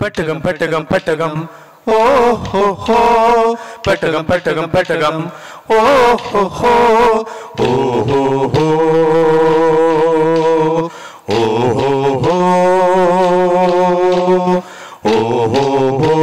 പെട്ടകം പെട്ടകം പെട്ടകം ഓ ഹോ ഹോ പെട്ടകം പെട്ടകം പെട്ടകം ഓ ഹോ ഹോ ഓ ഹോ ഹോ ഓ ഹോ ഹോ ഓ ഹോ ഹോ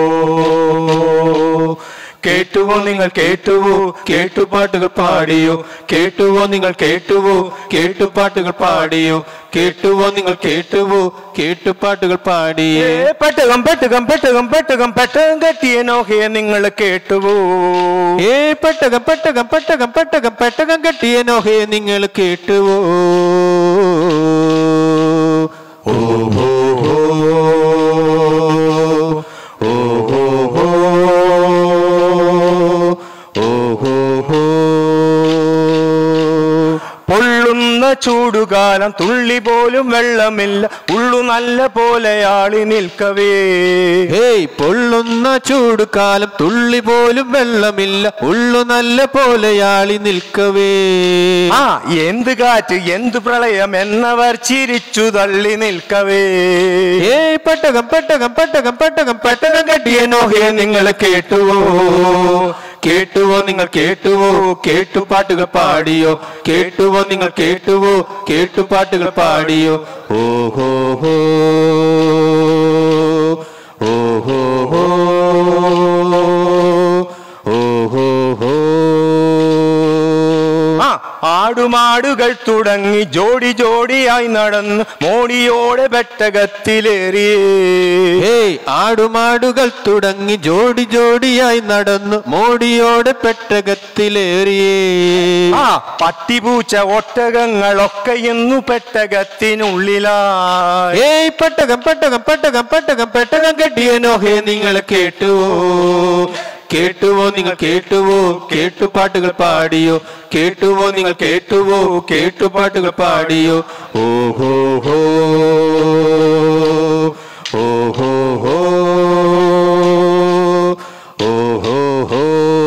കേട്ടുവോ നിങ്ങൾ കേട്ടുവോ കേട്ടുപാട്ടുകൾ പാടിയോ കേട്ടുവോ നിങ്ങൾ കേട്ടുവോ കേട്ടുപാട്ടുകൾ പാടിയോ കേട്ടുവോ നിങ്ങൾ കേട്ടുവോ കേട്ടുപാട്ടുകൾ പാടിയേ പെട്ടകം പെട്ടകം പെട്ടകം പെട്ടകം പെട്ടകം കെട്ടിയ നോഹയെ നിങ്ങൾ കേട്ടുവോ പെട്ടകം പെട്ടകം പെട്ടകം പെട്ടകം പെട്ടകം കെട്ടിയ നോഹയെ നിങ്ങൾ കേട്ടുവോ ഓ ഹോ ഹോ ഓ ഹോ ഹോ പൊള്ളുന്ന ചൂടുകാലം തുള്ളി പോലും വെള്ളമില്ല ഉള്ളു നല്ല പോലെ ആളി നിൽക്കവേ പൊള്ളുന്ന ചൂടുകാലം തുള്ളി പോലും വെള്ളമില്ല ഉള്ളു നല്ല പോലെ ആളി നിൽക്കവേ എന്ത് കാറ്റ് എന്ത് പ്രളയം എന്നവർ ചിരിച്ചു തള്ളി നിൽക്കവേ പെട്ടകം പെട്ടകം പെട്ടകം പെട്ടകം പെട്ടകം കെട്ടിയ നോഹയെ നിങ്ങൾ കേട്ടുവോ കേട്ടുവോ നിങ്ങൾ കേട്ടുവോ കേട്ടുപാട്ടുകൾ പാടിയോ കേട്ടുവോ നിങ്ങൾ കേട്ടുവോ കേട്ടുപാട്ടുകൾ പാടിയോ ഓ ഹോ ഹോ ഓ ഹോ ഹോ ഓ ഹോ ഹോ ആടുമാടുകൾ തുടങ്ങി ജോഡി ജോഡിയായി നടന്ന് മോടിയോടെ പെട്ടകത്തിലേറിയേ ആടുമാടുകൾ തുടങ്ങി ജോഡി ജോഡിയായി നടന്നു മോടിയോടെ പെട്ടകത്തിലേറിയേ പട്ടിപൂച്ച ഒട്ടകങ്ങളൊക്കെ ഇന്നു പെട്ടകത്തിനുള്ളിലായി പെട്ടകം പെട്ടകം പെട്ടകം പെട്ടകം പെട്ടകം കെട്ടിയ നോഹയെ നിങ്ങൾ കേട്ടുവോ കേട്ടുവോ നിങ്ങൾ കേട്ടുവോ കേട്ടുപാട്ടുകൾ പാടിയോ കേട്ടുവോ നിങ്ങൾ കേട്ടുവോ കേട്ടുപാട്ടുകൾ പാടിയോ ഓ ഹോ ഹോ ഓ ഹോ ഹോ ഓ ഹോ ഹോ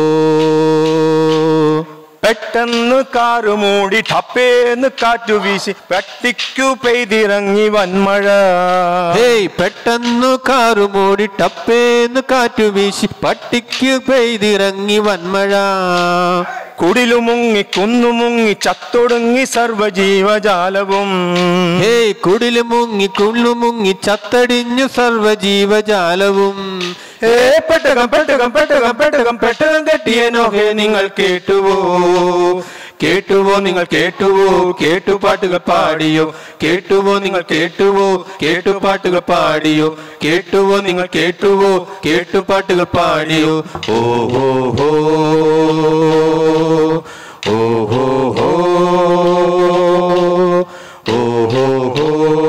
പെട്ടെന്ന് കാറ് മൂടി ടപ്പേന്ന് കാറ്റു വീശി പട്ടിക്കു പെയ്തിറങ്ങി വൻമഴ പെട്ടെന്ന് കാറ് മൂടി ടപ്പേന്ന് കാറ്റു വീശി പട്ടിക്കു പെയ്തിറങ്ങി വൻമഴ കുടിലുമുങ്ങി കുന്നുമുങ്ങി ചത്തൊടുങ്ങി സർവജീവജാലവും കുടിലുമുങ്ങി കുള്ളുമുങ്ങി ചത്തടിഞ്ഞു സർവജീവജാലവും പെട്ടകം പെട്ടകം പെട്ടകം പെട്ടകം പെട്ടകം കെട്ടിയ നോഹയെ നിങ്ങൾ കേട്ടുവോ കേട്ടുവോ നിങ്ങൾ കേട്ടുവോ കേട്ടുപാട്ടുകൾ പാടിയോ കേട്ടുവോ നിങ്ങൾ കേട്ടുവോ കേട്ടുപാട്ടുകൾ പാടിയോ കേട്ടുവോ നിങ്ങൾ കേട്ടുവോ കേട്ടുപാട്ടുകൾ പാടിയോ ഓ ഹോ ഹോ ഓ ഹോ ഹോ ഓ ഹോ ഹോ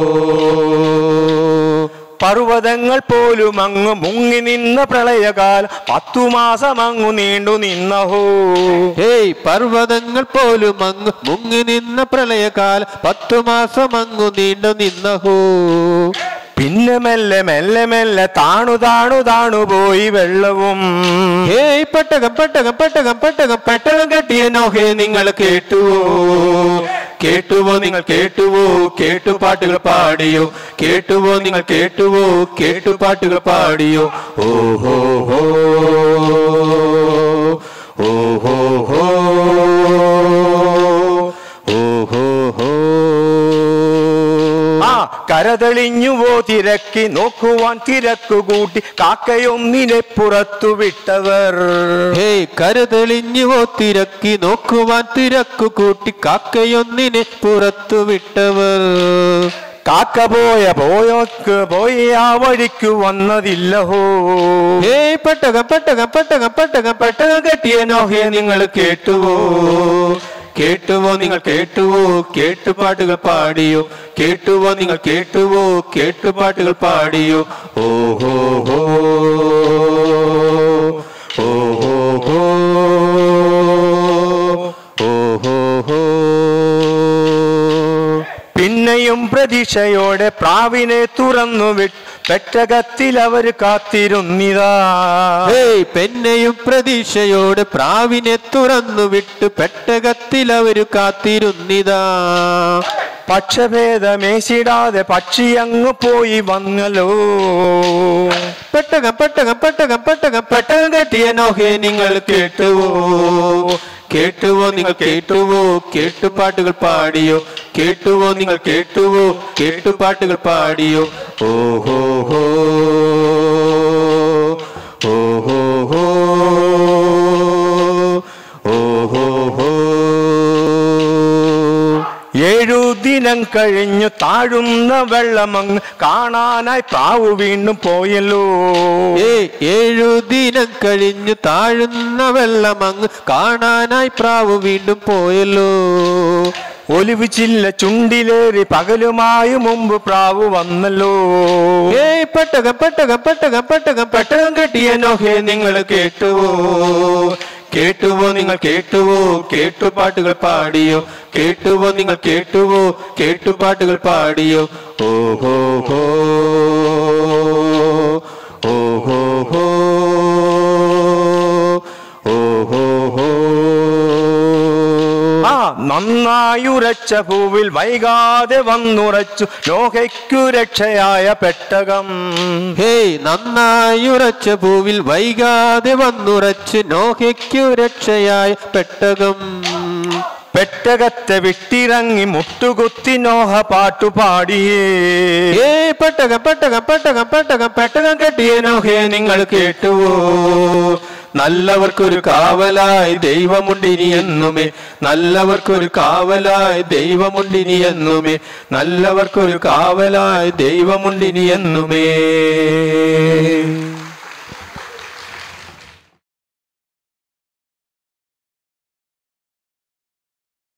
പർവ്വതങ്ങൾ പോലും അങ്ങ് മുങ്ങി നിന്ന പ്രളയകാലം 10 മാസം അങ്ങു നീണ്ടു നിന്നഹോ പർവ്വതങ്ങൾ പോലും അങ്ങ് മുങ്ങി നിന്ന പ്രളയകാലം 10 മാസം അങ്ങു നീണ്ടു നിന്നഹോ പിന്നെ മെല്ലെ മെല്ലെ മെല്ലെ താണു താണു താണു പോയി വെള്ളവും പെട്ടകം പെട്ടകം പെട്ടകം പെട്ടകം പെട്ടകം കെട്ടിയ നോഹയെ നിങ്ങൾ കേട്ടുവോ കേട്ടുവോ നിങ്ങൾ കേട്ടുവോ കേട്ടുപാട്ടുകൾ പാടിയോ കേട്ടുവോ നിങ്ങൾ കേട്ടുവോ കേട്ടുപാട്ടുകൾ പാടിയോ ഓ ഹോ ഹോ ഓ ഹോ ഹോ ഓ ഹോ ഹോ കരതെളിഞ്ഞുവോ തിരക്കി നോക്കുവാൻ തിരക്കു കൂട്ടി കാക്കയൊന്നിനെ പുറത്തു വിട്ടവർ കരതെളിഞ്ഞുവോ തിരക്കി നോക്കുവാൻ തിരക്കു കൂട്ടി കാക്കയൊന്നിനെ പുറത്തു വിട്ടവർ കാക്ക പോയി ആ വഴിക്കു വന്നതില്ലഹോ പെട്ടകം പെട്ടകം പെട്ടകം പെട്ടകം പെട്ടകം കെട്ടിയ നോഹയെ നിങ്ങൾ കേട്ടുവോ കേട്ടുവോ നിങ്ങൾ കേട്ടുവോ കേട്ടുപാട്ടുകൾ പാടിയോ കേട്ടുവോ നിങ്ങൾ കേട്ടുവോ കേട്ടുപാട്ടുകൾ പാടിയോ ഓ ഹോ ഹോ ഓ ഹോ ഹോ ഓ ഹോ ഹോ പിന്നെയും പ്രതീക്ഷയോടെ പ്രാവിനെ തുറന്നു വിട്ട് പെട്ടകത്തിൽ അവർ കാത്തിരുന്നിതാ. പെന്നെയും പ്രതീക്ഷയോട് പ്രാവിനെ തുറന്നു വിട്ട് പെട്ടകത്തിൽ അവർ കാത്തിരുന്നിതാ. പക്ഷഭേദമേശിടാതെ പക്ഷി അങ്ങ് പോയി വന്നല്ലോ. പെട്ടകം പെട്ടകം പെട്ടകം പെട്ടകം പെട്ടകം കെട്ടിയ നോഹേ നിങ്ങൾ കേട്ടുവോ? കേട്ടുവോ നിങ്ങൾ കേട്ടുവോ? കേട്ടുപാട്ടുകൾ പാടിയോ? കേട്ടുവോ നിങ്ങൾ കേട്ടുവോ? കേട്ടുപാട്ടുകൾ പാടിയോ? ഓഹോ ഹോ ഓഹോ ഹോ ഓഹോ ഹോ. 7 ദിനം കഴിഞ്ഞു താഴുന്ന വെള്ളമങ്ങ് കാണാനായി പ്രാവു വീണ്ടും പോയല്ലോ. 7 ദിനം കഴിഞ്ഞു താഴുന്ന വെള്ളമങ്ങ് കാണാനായി പ്രാവു വീണ്ടും പോയല്ലോ. ഒലിവ് ചില്ല ചുണ്ടിലേറി പകലുമായി മുമ്പ് പ്രാവു വന്നല്ലോ. പെട്ടകം പെട്ടകം പെട്ടകം പെട്ടകം പെട്ടകം കെട്ടിയ നോഹേ നിങ്ങൾ കേട്ടുവോ? കേട്ടുവോ നിങ്ങൾ കേട്ടുവോ? കേട്ടുപാട്ടുകൾ പാടിയോ? കേട്ടുവോ നിങ്ങൾ കേട്ടുവോ? കേട്ടുപാട്ടുകൾ പാടിയോ? ഓഹോ ഹോ ഓഹോ ഹോ ഓഹോ ഹോ. നന്നായുരച്ച പൂവിൽ വൈകാതെ വന്നുറച്ചു നോഹയ്ക്കു രക്ഷയായ പെട്ടകം. നന്നായുറച്ച പൂവിൽ വൈകാതെ വന്നുറച്ച് നോഹയ്ക്കു രക്ഷയായ പെട്ടകം. പെട്ടകത്തെ വിട്ടിറങ്ങി മുട്ടുകുത്തി നോഹ പാട്ടുപാടിയേ. പെട്ടകം പെട്ടകം പെട്ടകം പെട്ടകം പെട്ടകം കെട്ടിയ നോഹേ നിങ്ങൾ കേട്ടുവോ? നല്ലവർക്കൊരു കാവലായി ദൈവമുണ്ടിനി എന്നുമേ. നല്ലവർക്കൊരു കാവലായി ദൈവമുണ്ടിനി എന്നുമേ. നല്ലവർക്കൊരു കാവലായി ദൈവമുണ്ടിനി എന്നുമേ.